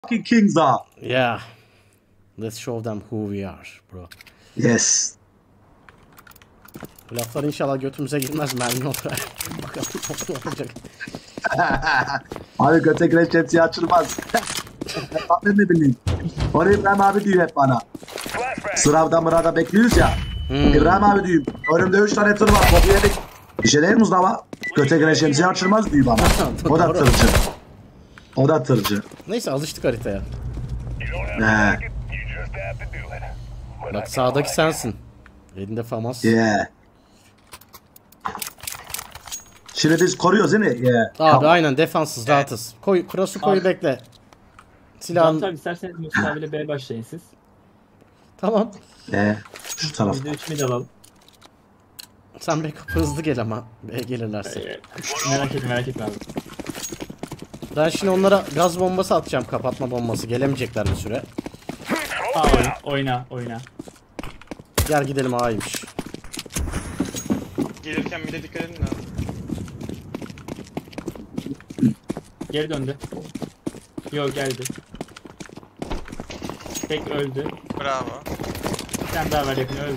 kings are. Yeah. Let's show them who we are, bro. Yes. Bu laflar inşallah götümüze girmez mermi olarak. Bakalım ne olacak. Abi göte giren şemsiye açılmaz. Ben ne bileyim. Onu İbrahim abi diyor hep bana. Sınavda mırada bekliyoruz ya. İbrahim abi diyor. Önümde 3 tane tır var. Kopu yedik. Bir şey değil Mustafa. Göte giren şemsiye açılmaz diyor bana. O da tırcı. O da tırcı. Neyse alıştık haritaya. He. Bak sağdaki sensin. Elinde famas. Yeah. Şimdi biz koruyoruz değil mi? Yeah. Abi Tamam. aynen defanssız rahatız. Koy, cross'u koy bekle. Silahın. Tabii isterseniz Mustafa ile B başlayın siz. Tamam. Şu taraf. Biz de 3 mid alalım. Sen backup hızlı gel ama gelirlerse. Merak etme abi. Ben şimdi onlara gaz bombası atacağım, kapatma bombası. Gelemeyecekler bir süre. Oyna. Gel gidelim A'ymış. Gelirken bir de dikkat edin abi. Geri döndü. Yo geldi. Tek öldü. Bravo. Bir tane daha var yakın öldü.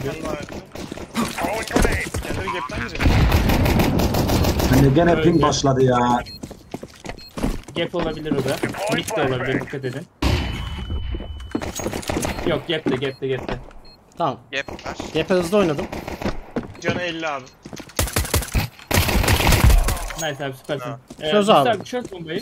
Kendini gapten girecek. Hani gene ping Öyle. başladı ya. Gap olabilir o da. Mid de olabilir dikkat edin. Yok gap'te. Tamam. Gap var. Gap'e hızlı oynadım. Canı 50 abi. Nice abi süpersin. Çöz abi. Mustafa çöz bombayı.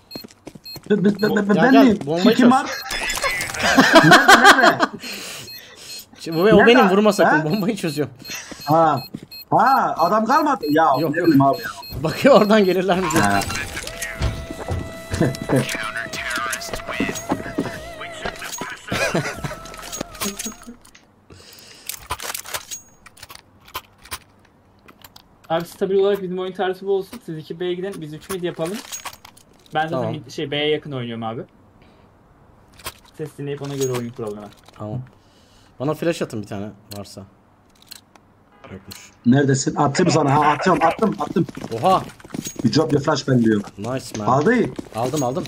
Ben gel, miyim? bombayı Kim çöz. var? Nerede? Şimdi, o Nerede? benim vurma sakın, Ha? bombayı çözüyorum. Ha adam kalmadı. Ya Yok, ne yok. bileyim abi ya. Bakıyor oradan gelirler mi diye. Ha. Abi stabil olarak bizim oyun tarzı bu olsun. Siz 2B'ye gidin biz 3 mid yapalım. Ben zaten Tamam. B'ye yakın oynuyorum abi. Ses dinleyip ona göre oyun kuralım hemen. Tamam. Bana flash atın bir tane varsa. Yokmuş. Neredesin? Attım sana. Ha attım. Oha. Bir job bir flash belliyor. Nice man. Aldı. Aldım.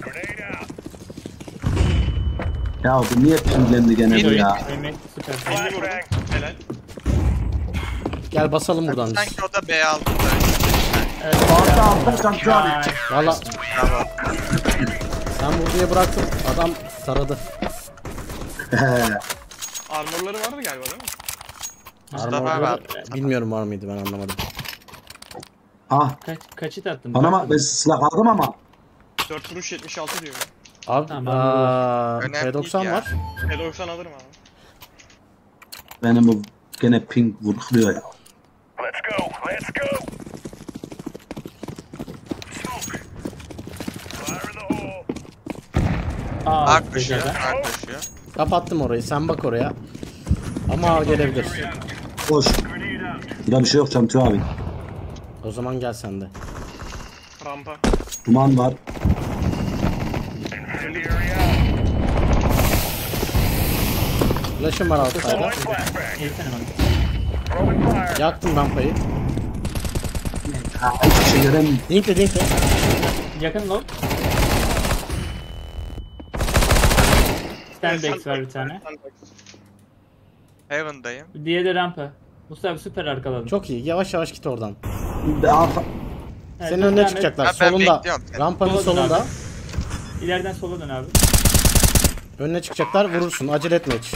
Ya bu niye pinglendi gene bu ya? Emek süper. 50 vurdum. Helal. Gel basalım buradan biz. Sanki o da B aldı da. Evet. Altta kanka abi. Valla Bravo. sen vur diye bıraktım. Adam taradı. Armorları vardı galiba değil mi? Mustafa Armorları abi. bilmiyorum var mıydı, ben anlamadım. Ah Kaç hit attın? bana bak ben silah aldım ama. 4 vuruş 76 diyor. Abi Tamam, Önemli P90 değil var. P90 alırım abi. Benim bu gene ping vuruluyor ya. Let's go. Smoke. Fire in the hole. Ark düşüyor. Kapattım orayı, sen bak oraya. Ama gelebilir. Boş. Burada bir şey yok Cantu abi. O zaman gel sen de. Rampa. Duman var. Incendiary Flash'ım var altlarda. out. Flashbang. Eğilsene bana. Throwing fire. Yaktım rampayı. Ha, hiçbir şey göremiyorum. Dinkle. Yakın low. Sandbags var bir tane. Heaven'dayım. Diğeri de rampa. Mustafa süper arkaladım. Çok iyi. Yavaş yavaş git oradan. Evet, Senin devam önüne et. çıkacaklar. Ha, ben Solunda. bekliyorum. Rampanın Sola dön solunda. abi. İleriden sola dön abi. Önüne çıkacaklar. Vurursun. Acele etme hiç.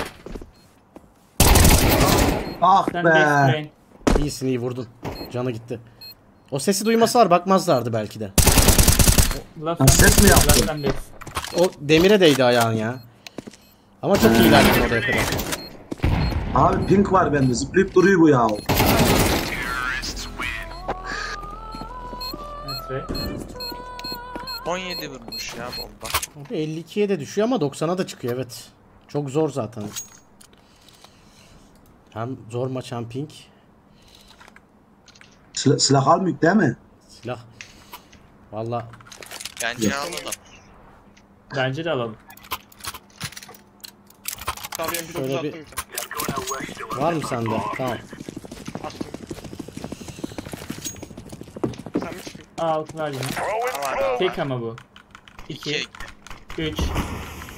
Ah Sandbags be. train. İyisin, iyi vurdun. Canı gitti. O sesi duymasalar bakmazlardı belki de. Last Ha, ses mi yaptın? Sandbags. O demire değdi ayağın ya. Ama çok iyi ilerledin oraya kadar. Abi ping var bende. Zıplayıp duruyor bu ya. Evet. 17 vurmuş ya bomba. Abi 52'ye de düşüyor ama 90'a da çıkıyor, evet. Çok zor zaten. Hem zor maç hem ping. Silah almıyor değil mi? Silah. Valla Bence alalım. Bence de alalım. Tabii bir Şöyle 9 bir- attım bir tane. var mı sende? Tamam. Attım. Sen mi çıkıyorsun? Alt var yine. Throwing Aman smoke. aman. Tek ama bu. 2, 2. 3.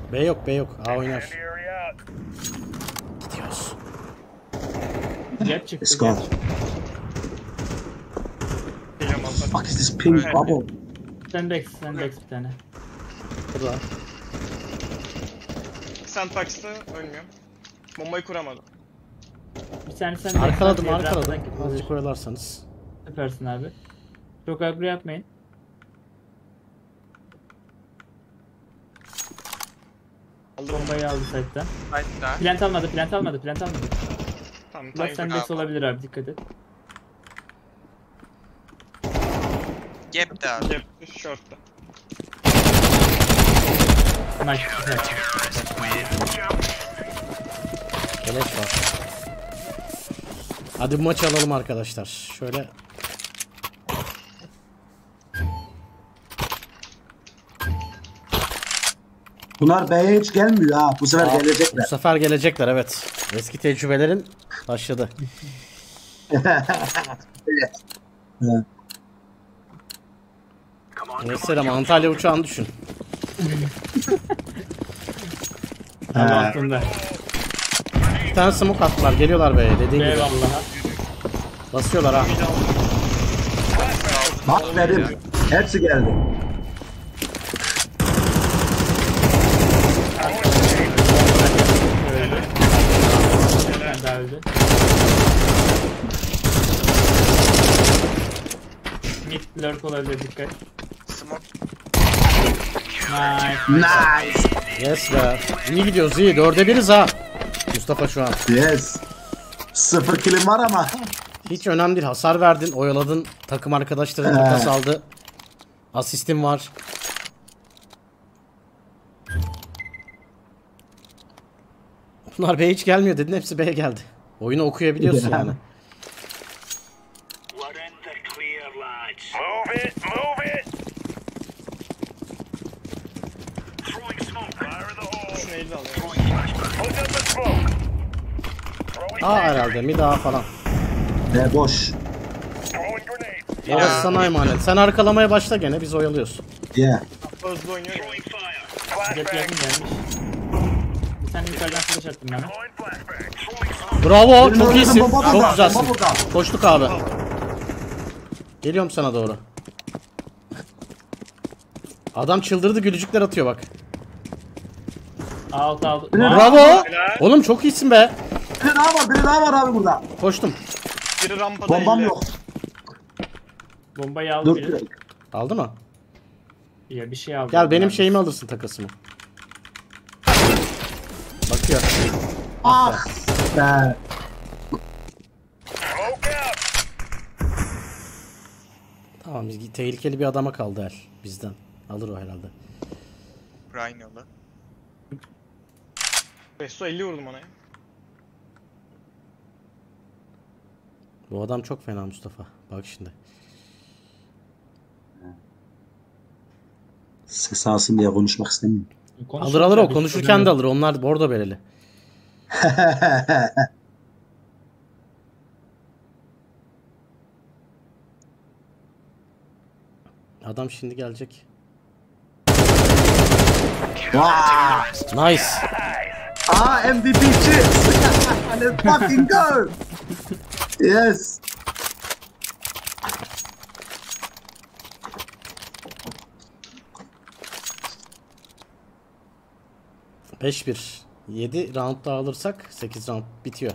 B yok, B yok. A oynar. Area out. Gidiyoruz. Jet çıktı. Let's go. jet. Geliyorum altta. Fuck is this pink bubble? Sandbags bir tane. Burada. Sandbox'ta ölmüyor. Bombayı kuramadım. Bir tane sandbags. Arkaladım, diğer arkaladım. taraftan gidiyor. Azıcık oyalarsanız. Süpersin abi. Çok agro yapmayın. Aldım. Bombayı aldı site'den. Hatta. Plant almadı. Tamam, Last time. sandbags olabilir abi, dikkat et. Gap de abi. Gap, short'ta. Nice. Güzel. Keleş var. Hadi bu maçı alalım arkadaşlar. Şöyle. Bunlar B'ye hiç gelmiyor ha. Bu sefer Bu gelecekler. sefer gelecekler, evet. Eski tecrübelerin başladı. Mesela Antalya uçağını düşün. Abi altında. Bir tane smoke attılar. Geliyorlar be dediğin gibi. Eyvallah. Basıyorlar ha. Bak dedim. Hepsi geldi. Öldü. Ben daha öldü. Mid lurk olabilir, dikkat. Smoke. Nice. Nice. Yes be. İyi gidiyoruz, iyi. 4'e 1'iz ha. Mustafa şu an. Yes. 0 kilim var ama. Hiç önemli değil. Hasar verdin, oyaladın. Takım arkadaşların takas aldı. Asistim var. Bunlar B hiç gelmiyor dedin. Hepsi B'ye geldi. Oyunu okuyabiliyorsun yani. Move it, move it. Throwing smoke. Fire in the hole. Şunu elde alıyorum. Put up the smoke. Throwing A herhalde. Mid A falan. B boş. Throwing grenade. Orası sana emanet. Sen arkalamaya başla gene. Biz oyalıyoruz. Yeah. Hızlı oynuyor ya. Jet Flashbang. yakın gelmiş. Bir tane yukarıdan flash attım bana. Deploying flashbang. Throwing smoke. Bravo. Benim Çok orada iyisin. bomba Çok burada, güzelsin. bomba burada. Koştuk abi. Geliyorum sana doğru. Adam çıldırdı, gülücükler atıyor bak. Alt. Bravo. Oğlum çok iyisin be. Biri daha var abi burada. Koştum. Biri rampada Bombam 50. yok. Bombayı aldı Dur. biri. Aldı mı? Ya bir şey aldı. Gel benim şeyimi alırsın, takasımı. Bakıyor. Ah. Be. Smoke out. Tamam, tehlikeli bir adama kaldı el bizden. Alır o herhalde. Rhino'lu. Besto 50 vurdum ona ya. Bu adam çok fena Mustafa. Bak şimdi. Ses alsın diye konuşmak istemiyorum. Alır o, konuşurken de alır. Onlar bordo bereli. Adam şimdi gelecek. Vaa. Nice. MVP chips. Let's fucking go. Yes. Beş 1. 7 round daha alırsak 8 round bitiyor.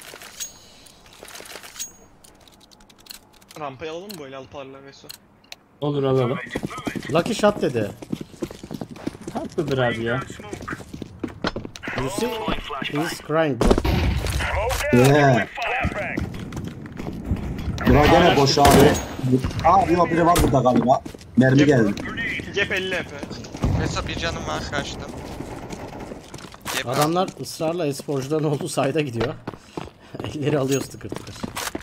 Rampayı alalım mı böyle alparla Besto? Olur, alalım. Lucky shot dedi. Haklıdır abi ya. You see? He's crying bro. Smoke out. Yeah. Flashbang. Bura gene boş abi. Aa yok, biri var burada galiba. Mermi geldi. Gap 50 EP. Mesela bir canım var, kaçtım. Gap Adamlar ısrarla e-sporcuların olduğu sayda gidiyor. Elleri alıyoruz tıkır tıkır.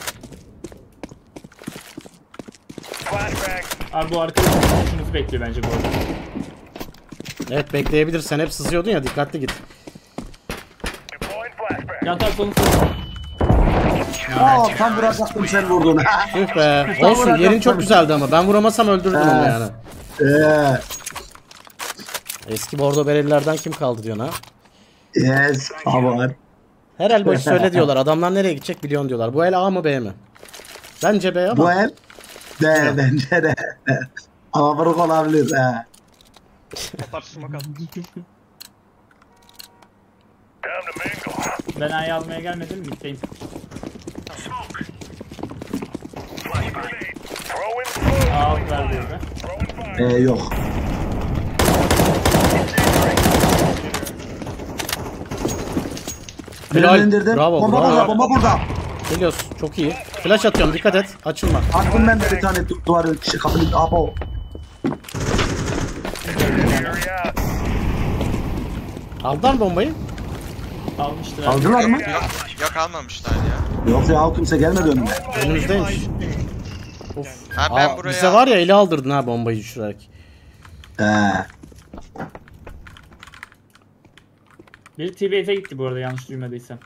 Flashbang. Abi bu arkadaşımız bekliyor bence bu arada. Evet, bekleyebilirsen, hep sızıyordun ya, dikkatli git. Deploying flashbang. Yan tarafı onu Aa tam vuracaktım sen vurdun. Tüh be. Olsun, yerin çok güzeldi ama ben vuramasam öldürürdüm onu yani. Eski bordo berelilerden kim kaldı diyorsun ha? Yes. Aman. Her el boş söyle diyorlar. Adamlar nereye gidecek biliyorsun diyorlar. Bu el A mı B mi? Bence B ama. Bu el de bence de. Ama Faruk olabilir. He. Atar smoke attı. Down to mingle. Ben A'yı almaya gelmedim. Mitteyim. Flash grenade. Throwing smoke. A alt ver diyordu. Throwing fire. Yok. Helal. Birini indirdim. Bravo, Bomba bravo. burada, bomba burada. Geliyoruz. Çok iyi. Flash atıyorum. Dikkat et. Açılma. Attım ben de bir tane duvarı kişi kapını. Abo. Area out. Aldılar mı bombayı? Almıştır. Aldılar mı? Yok almamışlar ya. Yok ya kimse gelmedi önüme. Önümüzdeymiş. Ha ben Aa, buraya bize var ya eli aldırdın ha bombayı düşürerek. He. Biri T-Base'e gitti bu arada yanlış duymadıysam.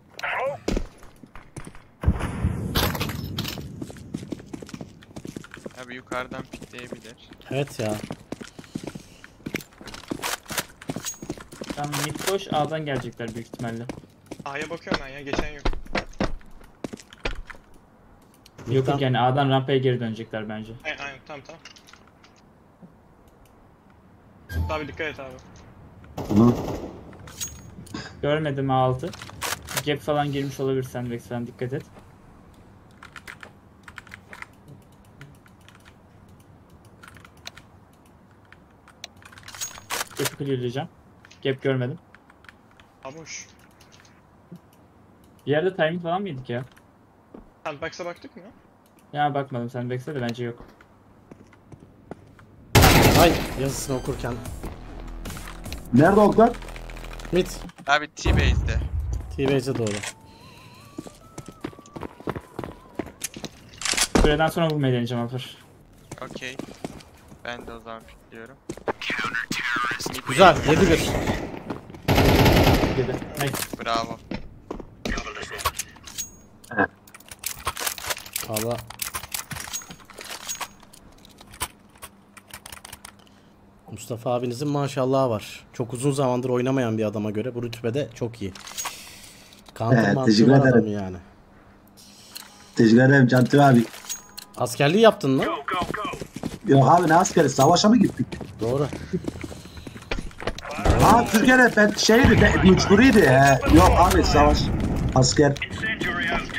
Abi yukarıdan pikleyebilir. Evet ya. Tam mid boş A'dan gelecekler büyük ihtimalle. A'ya bakıyorum ben ya geçen yok. Yok yok yani A'dan rampaya geri dönecekler bence. Aynen tamam. Abi dikkat et abi. Hı. Görmedim A6. Gap falan girmiş olabilir Sandvex falan dikkat et. Gap'i clearlayacağım. Gap görmedim. Abuş. Bir yerde timing falan mıydık ya? Sandbox'a baktık mı? Ya bakmadım Sandvex'e de bence yok. Ay yazısını okurken. Nerede oklar? Mid. Abi T-Base'de. T-Base'e doğru. Süreden sonra vurmayı deneyeceğim Alper. Okey. Ben de o zaman pikliyorum. Güzel. 7-1. Dedi. Nice. Bravo. Valla. Mustafa abinizin maşallahı var. Çok uzun zamandır oynamayan bir adama göre bu rütbede çok iyi. Counter Evet, mantığı teşekkür var ederim. adamın yani. Teşekkür ederim Cantu abi. Askerliği yaptın mı? Yok abi ne askeri savaşa mı gittik? Doğru. Ha Türkiye'de ben şeydi de mecburiydi. He. Yok abi savaş. Asker. Incendiary out.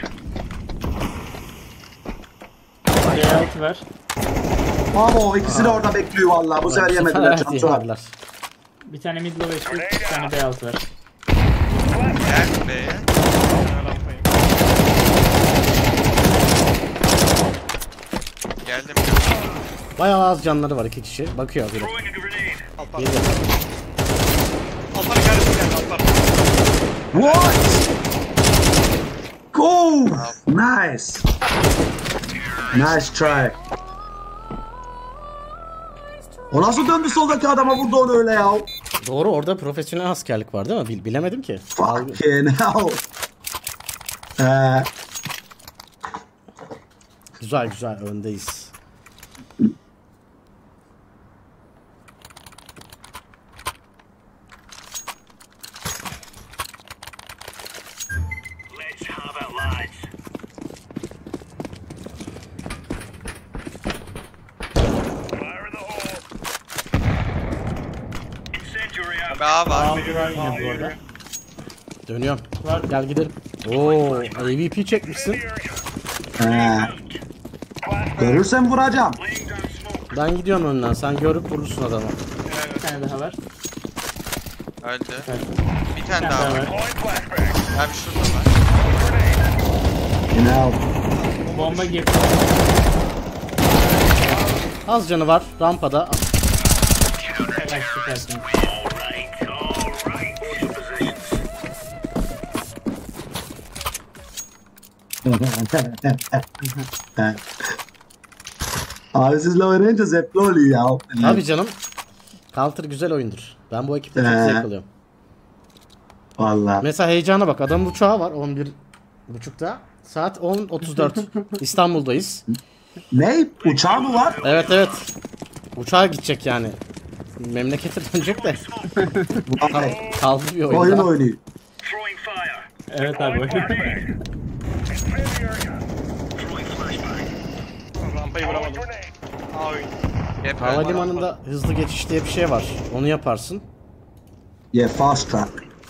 C6 ver. Ama o ikisi de orada bekliyor vallahi. Bu sefer yemediler Evet, Cantu abi. yemediler. Bir tane mid low HP, bir tane B6 ver. Gel B'ye. Rampayım. Geldim. Bayağı az canları var iki kişi. Bakıyor biri. Throwing a grenade. Altar. Geliyor. Altar kardeşim geldi altar. What? Go! Nice. Nice try. O nasıl döndü soldaki adama vurdu onu öyle ya? Doğru, orada profesyonel askerlik var değil mi? Bilemedim ki. Fucking hell. Güzel güzel öndeyiz. Let's have it, lads. Fire in the hole. Incendiary out. Abi A var. A6 var yine bu arada. Dönüyorum. Var. Gel gidelim. Oo, AVP çekmişsin. He. Görürsem vuracağım. Laying down smoke. Ben gidiyorum önden. Sen görüp vurursun adamı. Bir tane daha var. Öldü. Evet. Bir tane Bir daha tane var. var. Deploying flashbang. Abi şurada var. Yine al. Bomba gibi. Az canı var. Rampada. Helal süpersin. All right. Abi sizle oynayınca zevkli oluyor ya. Tabii canım. Counter güzel oyundur. Ben bu ekiple çok zevk alıyorum. Valla. Mesela heyecana bak. Adamın uçağı var 11.30'da. Saat 10.34. İstanbul'dayız. Ne? Uçağı mı var? Evet evet. Uçağa gidecek yani. memlekete dönecek de. Vay. Kaldı bir Oyun oyunda. oynuyor. Throwing fire. Evet abi. Invade the area. Throwing flashbang. Rampayı vuramadım. Grenade. Ay. Hep Havalimanında hızlı geçiş diye bir şey var. Onu yaparsın. Yeah, fast track.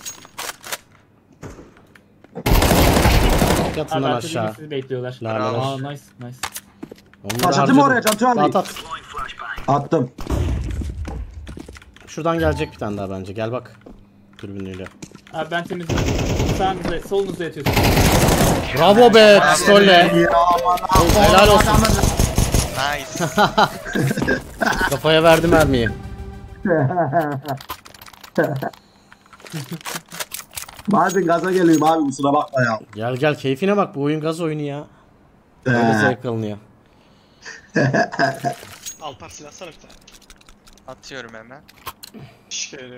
Yatından Abi aşağı. sizi bekliyorlar. Laleler. Aa nice nice. Onları Başlattın mı harcadım. oraya Cantu abi? At at. Throwing flashbang. Attım. Şuradan gelecek bir tane daha bence. Gel bak. Dürbünlüyle. Abi ben temizledim. Sağınızda, solunuzda yatıyorsunuz. Bravo be pistolle. Ya aman Helal olsun. Nice. Kafaya verdi mermiyi. Bazen gaza geliyorum abi, kusura bakma ya. Gel gel keyfine bak, bu oyun gaz oyunu ya. Öyle zevk alınıyor. Alpar silah sana bir tane. Atıyorum hemen. Şş geliyor.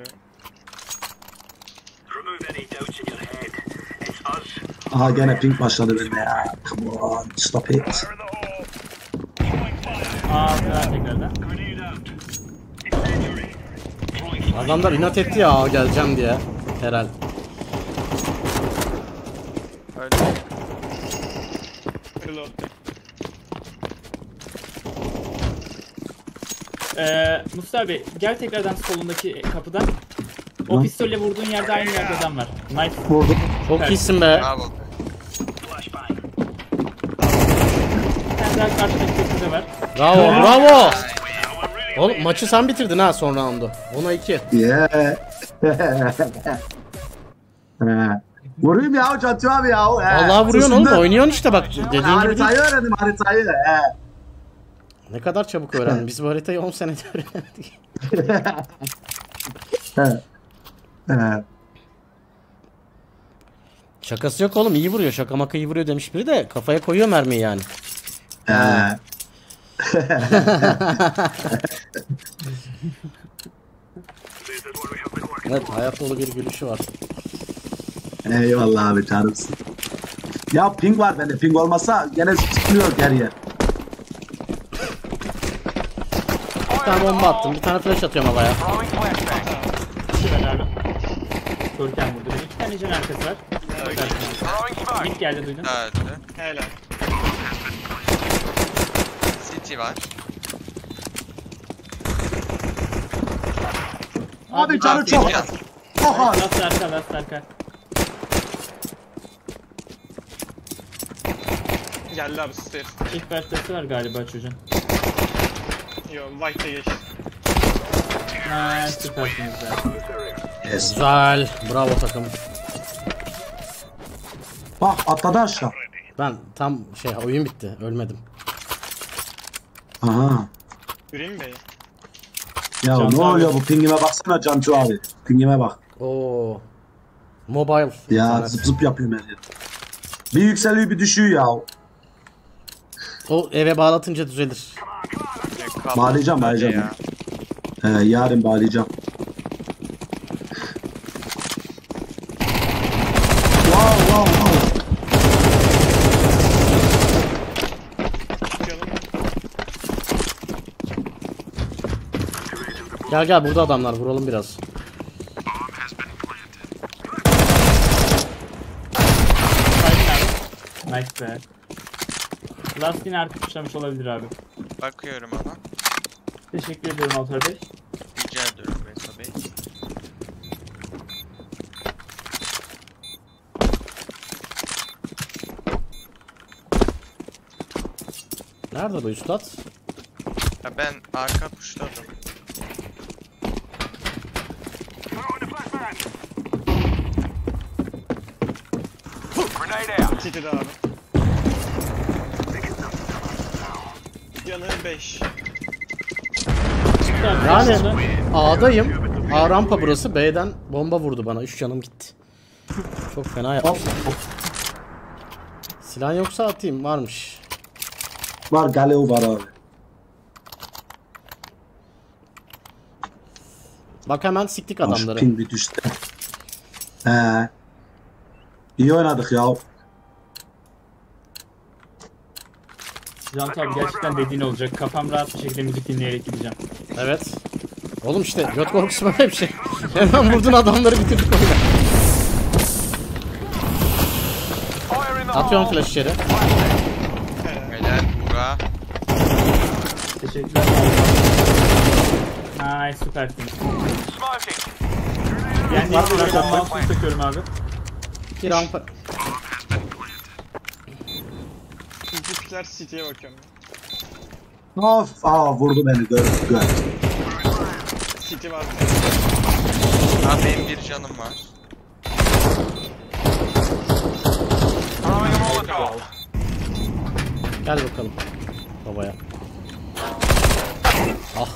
Remove any doubts in your head. It's us. Aha gene pink başladı bende ya. Come on, stop it. Fire in the hole. Throwing fire. Aa tekrardan. Grenade out. Incendiary. Throwing fire. Adamlar inat etti ya geleceğim diye. Herhal. Öyle. Reload. Mustafa Bey gel tekrardan solundaki kapıdan. O pistolle vurduğun yerde aynı yerde adam var. Nice. Vurdum. Çok Evet. iyisin be. Bravo. Flashbang. Sen daha karşıdaki kapıda var. Bravo bravo. Oğlum maçı sen bitirdin ha son roundu. 10'a 2. Yeah. Vurayım ya Cantu abi ya. Vallahi vuruyorsun oğlum, oynuyorsun işte bak dediğin gibi değil. Haritayı öğrendim, haritayı. Ne kadar çabuk öğrendin. Biz bu haritayı 10 senede öğrendik. Şakası yok oğlum, iyi vuruyor. Şaka maka iyi vuruyor demiş biri de kafaya koyuyor mermiyi yani. Evet, hayat dolu bir gülüşü var. Eyvallah abi, canımsın. Ya ping var bende, ping olmasa gene çıkmıyor geriye. Bir tane bomba attım, bir tane flash atıyorum havaya. İki var abi. Görkem vurdu. İki tane can arkası var. Mid geldi duydun. Öldü. Helal. City var. Abi canı çok. Can. Oha. Last arka last arka. Geldi abi stairs. Çift vertesi var galiba çocuğun. Yo white'e geçti. Ha süpersiniz be. Yes. Güzel, bravo takım. Bak atladı aşağı. Ben tam oyun bitti, ölmedim. Aha. Yürüyeyim bey. Ya Cantu ne abi. oluyor bu pingime baksana Cantu abi. Pingime bak. Oo. Mobile. Ya internet. zıp zıp yapıyorum her yer. Bir yükseliyor bir düşüyor ya. O eve bağlatınca düzelir. Bağlayacağım, bağlayacağım. Ya. Yarın bağlayacağım. Wow wow wow. Canım. Gel gel, burada adamlar, vuralım biraz. Nice be. Last yine arka tuşlamış olabilir abi. Bakıyorum ama. Teşekkür ederim Altar Bey. Rica ediyorum Veysel Bey. Nerede bu üstad? Ha, ben arka puşladım. Throwing the flashbang. Grenade out. City'de abi. Yanı 5. Yani A'dayım. A rampa burası. B'den bomba vurdu bana. 3 canım gitti. Çok fena yapmış. Silah yoksa atayım. Varmış. Var, Galeo var abi. Bak hemen siktik Şu adamları. ping bir düştü. İyi oynadık ya. Cantu abi gerçekten dediğin olacak. Kafam rahat bir şekilde müzik dinleyerek gideceğim. Evet. Oğlum işte göt korkusu böyle bir şey. Hemen vurdun adamları bitirdik oyunu. Atıyorum flash içeri. Helal Buğra. Teşekkürler. Nice, süpersin. Yani ben mouse'u takıyorum abi. 2 rampa. İkiler City'ye bakıyorum. Of, vurdu beni. Gör. City var. Abi benim bir canım var. Gel bakalım. Babaya. Ah.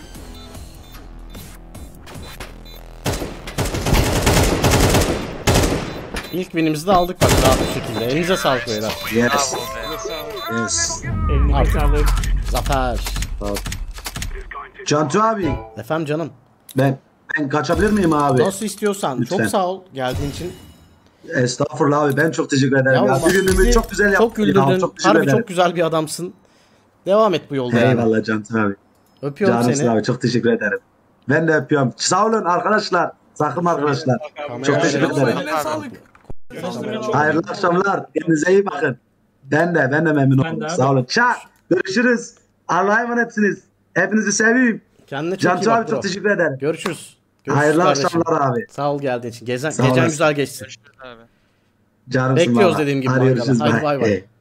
İlk winimizi de aldık bak rahat bir şekilde. Elinize sağlık beyler. Yes. Bravo be. Yes. Eline Artık. sağlık. Zafer. Cantu abi. Efendim canım. Ben kaçabilir miyim abi? Nasıl istiyorsan. Lütfen. Çok sağ ol geldiğin için. Estağfurullah abi, ben çok teşekkür ederim. Ya, bak, günümü bizi çok güzel yaptın. Çok güldürdün. Çok teşekkür Harbi ederim. çok güzel bir adamsın. Devam et bu yolda yani. Eyvallah Cantu abi. Öpüyorum Canımsın seni. abi, çok teşekkür ederim. Ben de öpüyorum. Sağ olun arkadaşlar. Sakın arkadaşlar. Çok teşekkür ederim. Eline sağlık. Hayırlı akşamlar. Kendinize iyi bakın. Ben de memnun Ben de oldum. abi. Sağ olun. Çak. Görüşürüz. Allah'a emanetsiniz. Hepinizi seviyorum. Kendine çok iyi Cantu bak abi bro. çok teşekkür ederim. Görüşürüz. Hayırlı kardeşim. akşamlar abi. Sağ ol geldiğin için. Sağ Gecen olasın. güzel geçsin. Görüşürüz abi. Canımsın Bekliyoruz baba. dediğim gibi Hadi mangala. görüşürüz. Haydi bay bay. Hey.